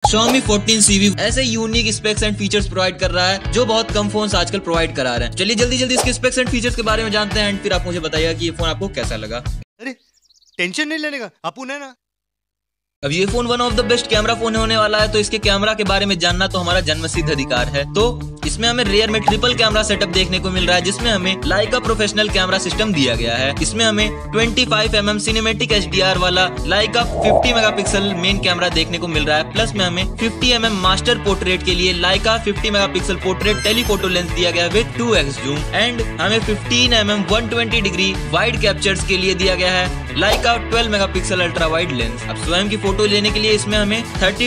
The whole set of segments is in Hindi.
Xiaomi 14CV ऐसे unique specs and features provide कर रहा है जो बहुत कम फोन्स आजकल प्रोवाइड करा रहे हैं। चलिए जल्दी इसके स्पेक्स एंड फीचर्स के बारे में जानते हैं एंड फिर आप मुझे बताइएगा कि ये फोन आपको कैसा लगा। अरे टेंशन नहीं लेने का, अपुन है ना। अब ये phone one of the best camera phone होने वाला है, तो इसके कैमरा के बारे में जानना तो हमारा जन्मसिद्ध अधिकार है। तो इसमें हमें रेयर में ट्रिपल कैमरा सेटअप देखने को मिल रहा है, जिसमें हमें लाइका प्रोफेशनल कैमरा सिस्टम दिया गया है। इसमें हमें 25mm सिनेमैटिक HDR वाला लाइका 50 मेगापिक्सल मेन कैमरा देखने को मिल रहा है। प्लस में हमें 50mm मास्टर पोर्ट्रेट के लिए Leica 50 megapixel portrait telephoto lens दिया गया है विद 2x जूम। एंड हमें 15mm 120 डिग्री वाइड कैप्चर्स के लिए दिया गया है Leica 12 megapixel ultra wide lens. अब स्वयं की फोटो लेने के लिए इसमें हमें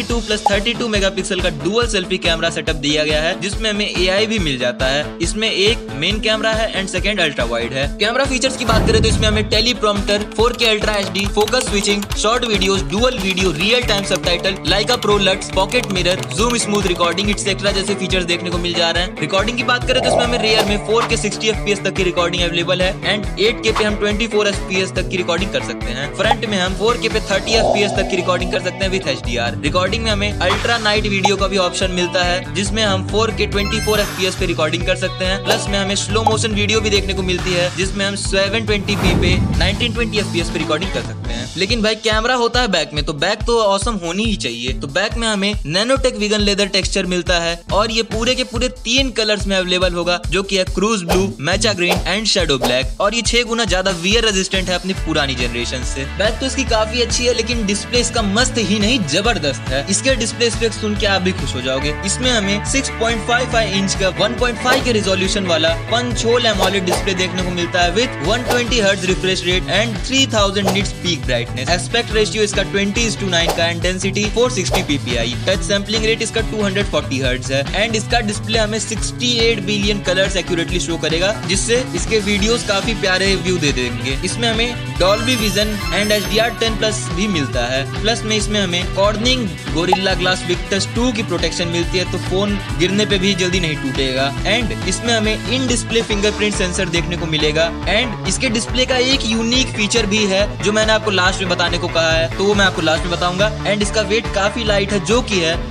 32+32 मेगापिक्सल का डुअल सेल्फी कैमरा सेटअप दिया गया है, जिसमें हमें AI भी मिल जाता है। इसमें एक मेन कैमरा है एंड सेकंड अल्ट्रा वाइड है। कैमरा फीचर्स की बात करें तो इसमें हमें teleprompter, 4K ultra HD, focus switching, short videos, dual video, real time subtitle, Leica pro LUTs, pocket mirror, zoom smooth recording etcetera जैसे फीचर्स देखने को मिल जा रहे हैं। रिकॉर्डिंग की बात करें तो इसमें हमें रियर में 4K 60 FPS तक की रिकॉर्डिंग अवेलेबल है एंड 8K पे हम 24 FPS तक की रिकॉर्डिंग कर सकते हैं। फ्रंट में हम 4K पे 30 FPS तक की रिकॉर्डिंग कर सकते हैं विद HDR। रिकॉर्डिंग में हमें अल्ट्रा नाइट वीडियो का भी ऑप्शन मिलता है, जिसमें हम 4K 24 FPS पे रिकॉर्डिंग कर सकते हैं। प्लस में हमें स्लो मोशन वीडियो भी देखने को मिलती है, जिसमें हम 720p पे 1920 FPS पे रिकॉर्डिंग कर सकते हैं। लेकिन भाई कैमरा होता है बैक में, तो बैक तो ऑसम होनी ही चाहिए। तो बैक में हमें नैनोटेक वीगन लेदर टेक्सचर मिलता है और ये पूरे के पूरे 3 कलर्स में अवेलेबल होगा, जो कि है cruise blue, matcha green and shadow black. और ये 6 गुना ज्यादा वियर रेजिस्टेंट है अपनी पुरानी जनरेशन से। बैक तो इसकी काफी अच्छी है, लेकिन डिस्प्ले इसका मस्त ही नहीं जबरदस्त है। इसके डिस्प्ले स्पेक्स सुन के आप भी खुश हो जाओगे। इसमें हमें 6.55 इंच का 1.5 के रिजोल्यूशन वाला पंच होल एमोलेड डिस्प्ले देखने को मिलता है with 120 hertz refresh rate and 3000 nits peak brightness. Aspect ratio इसका 20:9 का and density 460 ppi। Touch sampling rate इसका 240 हर्ट्ज है एंड इसका डिस्प्ले हमें 68 बिलियन कलर्स एक्यूरेटली शो करेगा, जिससे इसके वीडियोस काफी प्यारे व्यू दे देंगे। इसमें हमें डॉल्बी विजन एंड HDR10+ भी मिलता है। प्लस में इसमें हमें कॉर्निंग गोरिल्ला ग्लास विक्टस 2 की प्रोटेक्शन मिलती है, तो फोन गिरने पे भी जल्दी नहीं टूटेगा। एंड इसमें हमें इन डिस्प्ले फिंगरप्रिंट सेंसर देखने को मिलेगा एंड इसके डिस्प्ले का एक यूनिक फीचर भी है जो मैंने आपको लास्ट में बताने को कहा है, तो वो मैं आपको लास्ट में बताऊंगा। एंड इसका वेट काफी लाइट है, जो कि है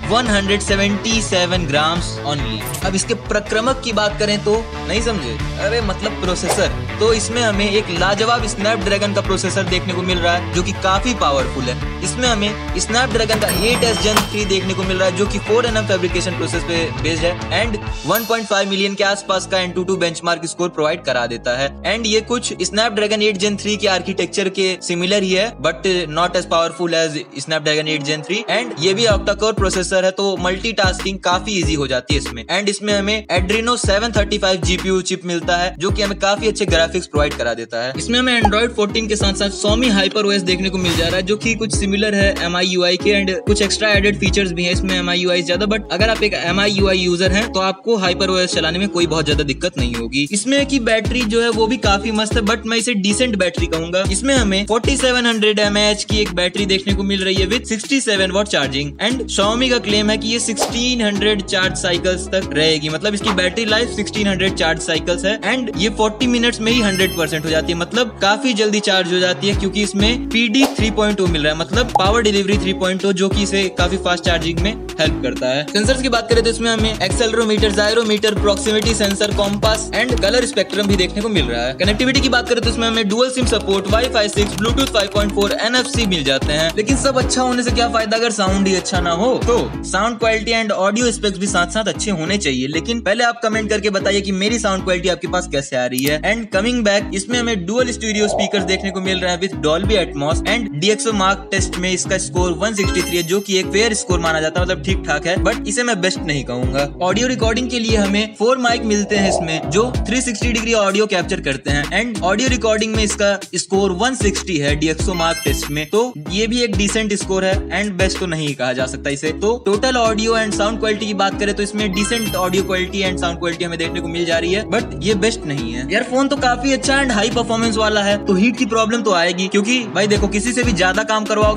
177 ग्राम्स ओनली। अब इसके प्रक्रमक की बात करें तो नहीं समझे, अरे मतलब प्रोसेसर, तो इसमें हमें एक लाजवाब स्नैपड्रैगन का प्रोसेसर देखने को मिल रहा है, जो कि काफी पावरफुल है। इसमें हमें स्नैपड्रैगन का 8S Gen 3 देखने को मिल रहा है, जो कि 4nm फैब्रिकेशन प्रोसेस पे बेस्ड है एंड 1.5 मिलियन के आसपास का Antutu बेंचमार्क स्कोर प्रोवाइड करा देता है। एंड ये कुछ स्नैपड्रैगन 8 Gen 3 के आर्किटेक्चर के सिमिलर ही है, but not as powerful as Snapdragon 8 Gen 3। And ये भी ऑक्टा कोर प्रोसेसर है, तो मल्टीटास्किंग काफी इजी हो जाती है इसमें। एंड इसमें हमें Adreno 735 GPU चिप मिलता है, जो कि हमें काफी अच्छे ग्राफिक्स प्रोवाइड करा देता है। इसमें हमें Android 14 के साथ साथ Xiaomi HyperOS देखने को मिल जा रहा है, जो कि कुछ सिमिलर है MIUI के एंड कुछ एक्स्ट्रा एडेड फीचर्स भी है इसमें MIUI ज्यादा। बट अगर आप एक MIUI यूजर हैं तो आपको HyperOS चलाने में कोई बहुत ज्यादा दिक्कत नहीं होगी। इसमें की बैटरी जो है वो भी काफी मस्त है, बट मैं इसे डिसेंट बैटरी कहूंगा। इसमें हमें 4700 mAh की एक बैटरी देखने को मिल रही है with 67 watt charging. And Xiaomi का क्लेम है कि ये 1600 चार्ज साइकिल्स तक रहेगी, मतलब इसकी बैटरी लाइफ 1600 चार्ज साइकिल्स है एंड ये 40 मिनट्स में ही 100% हो जाती है, मतलब काफी जल्दी चार्ज हो जाती है, क्योंकि इसमें PD 3.0 मिल रहा है, मतलब पावर डिलीवरी 3.0, जो कि इसे काफी फास्ट चार्जिंग में हेल्प करता है। सेंसर्स की बात करें तो इसमें हमें accelerometer, gyrometer, proximity sensor, compass and colour spectrum भी देखने को मिल रहा है। कनेक्टिविटी की बात करें तो इसमें हमें dual SIM support, Wi-Fi 6, Bluetooth 5.4, NFC मिल जाते हैं। लेकिन सब अच्छा होने से क्या फायदा अगर साउंड ही अच्छा ना हो। तो sound quality and audio specs भी साथ साथ अच्छे होने चाहिए, लेकिन पहले आप कमेंट करके बताइए कि मेरी साउंड क्वालिटी आपके पास कैसे आ रही है। एंड कमिंग बैक, इसमें हमें डुअल स्टूडियो स्पीकर्स देखने को मिल रहा है with Dolby Atmos and DxO mark test में इसका स्कोर 163 है, जो कि एक फेयर स्कोर माना जाता है, मतलब ठीक ठाक है, बट इसे मैं बेस्ट नहीं कहूंगा। ऑडियो रिकॉर्डिंग के लिए हमें 4 माइक मिलते हैं इसमें, जो 360 डिग्री ऑडियो कैप्चर करते हैं एंड ऑडियो रिकॉर्डिंग में इसका स्कोर 160 है DxO मार्क टेस्ट में, तो ये भी एक डिसेंट स्कोर है एंड बेस्ट तो नहीं कहा जा सकता इसे। तो total audio and sound quality की बात करें तो इसमें decent audio quality and sound quality हमें देखने को मिल जा रही है, बट ये बेस्ट नहीं है। यार फोन तो काफी अच्छा एंड हाई परफॉर्मेंस वाला है, तो हीट की प्रॉब्लम तो आएगी, क्योंकि भाई देखो किसी से भी ज्यादा काम करवाओगे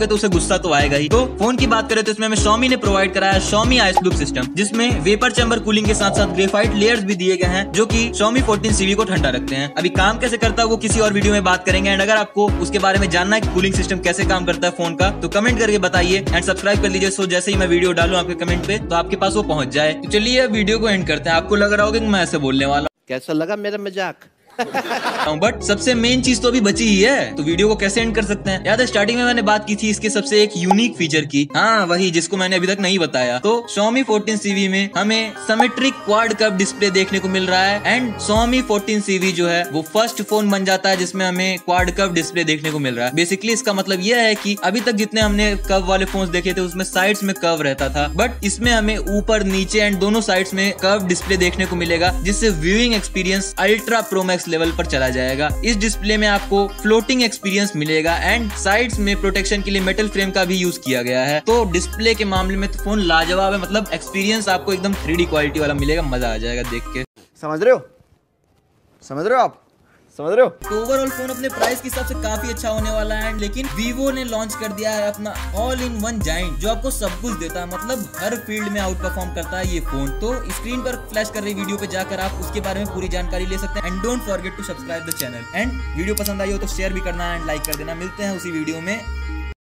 दिखाओगे तो उसे गुस्सा तो आएगा ही। तो फोन की बात करें तो इसमें हमें Xiaomi ने प्रोवाइड कराया Xiaomi आइस लूप सिस्टम, जिसमें वेपर चैम्बर कूलिंग के साथ साथ ग्रेफाइट लेयर्स भी दिए गए हैं जो कि Xiaomi 14 CV को ठंडा रखते हैं। अभी काम कैसे करता है वो किसी और वीडियो में बात करेंगे, एंड अगर आपको उसके बारे में जानना है कि कूलिंग सिस्टम कैसे काम करता है फोन का, तो कमेंट करके बताइए एंड सब्सक्राइब कर लीजिए, सो जैसे ही मैं वीडियो डालूं आपके कमेंट पे तो आपके पास वो पहुंच जाए। तो चलिए वीडियो को एंड करते हैं। आपको लग रहा होगा कि मैं ऐसे बोलने वाला कैसा लगा मेरा मजाक? बट सबसे मेन चीज तो अभी बची ही है, तो वीडियो को कैसे एंड कर सकते हैं। याद है स्टार्टिंग में मैंने बात की थी इसके सबसे एक यूनिक फीचर की, हाँ वही जिसको मैंने अभी तक नहीं बताया। तो Xiaomi 14 CV में हमें सिमेट्रिक क्वाड कर्व डिस्प्ले देखने को मिल रहा है, एंड Xiaomi 14 CV जो है वो फर्स्ट फोन बन जाता है जिसमें हमें क्वाड कर्व डिस्प्ले देखने को मिल रहा है। बेसिकली इसका मतलब यह है कि अभी तक जितने हमने कर्व वाले फोन देखे थे उसमें साइड्स में कर्व रहता था, बट इसमें हमें ऊपर नीचे एंड दोनों साइड्स में कर्व डिस्प्ले देखने को मिलेगा, जिससे viewing experience ultra pro max level पर चला जाएगा। इस डिस्प्ले में आपको फ्लोटिंग एक्सपीरियंस मिलेगा एंड साइड्स में प्रोटेक्शन के लिए मेटल फ्रेम का भी यूज किया गया है। तो डिस्प्ले के मामले में तो फोन लाजवाब है, मतलब एक्सपीरियंस आपको एकदम 3D क्वालिटी वाला मिलेगा, मजा आ जाएगा देख के। समझ रहे हो? समझ रहे हो आप? समझ रहे हो? तो ओवरऑल फोन अपने प्राइस के हिसाब से काफी अच्छा होने वाला है, लेकिन Vivo ने लॉन्च कर दिया है अपना ऑल इन वन जाइंट जो आपको सब कुछ देता है, मतलब हर फील्ड में आउट परफॉर्म करता है ये फोन। तो स्क्रीन पर फ्लैश कर रही वीडियो पे जाकर आप उसके बारे में पूरी जानकारी ले सकते हैं, and don't forget to subscribe the channel. And video पसंद आई हो तो शेयर भी करना एंड लाइक कर देना। मिलते हैं उसी वीडियो में।